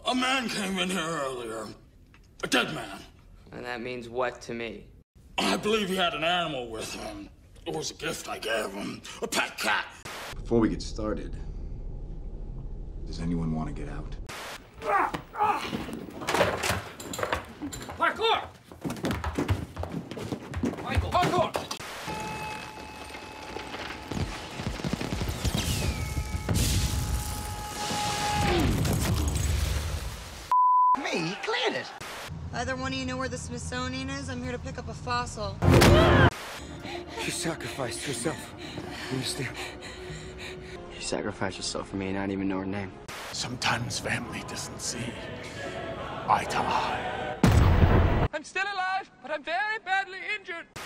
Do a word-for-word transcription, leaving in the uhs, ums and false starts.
A man came in here earlier. A dead man. And that means what to me? I believe he had an animal with him. It was a gift I gave him. A pet cat. Before we get started, does anyone want to get out? Ah, ah. Parkour! Michael, parkour! Me? He cleared it. Either one of you know where the Smithsonian is? I'm here to pick up a fossil. She sacrificed herself. You understand? You sacrificed yourself for me and I didn't even know her name. Sometimes family doesn't see eye to eye. I'm still alive, but I'm very badly injured.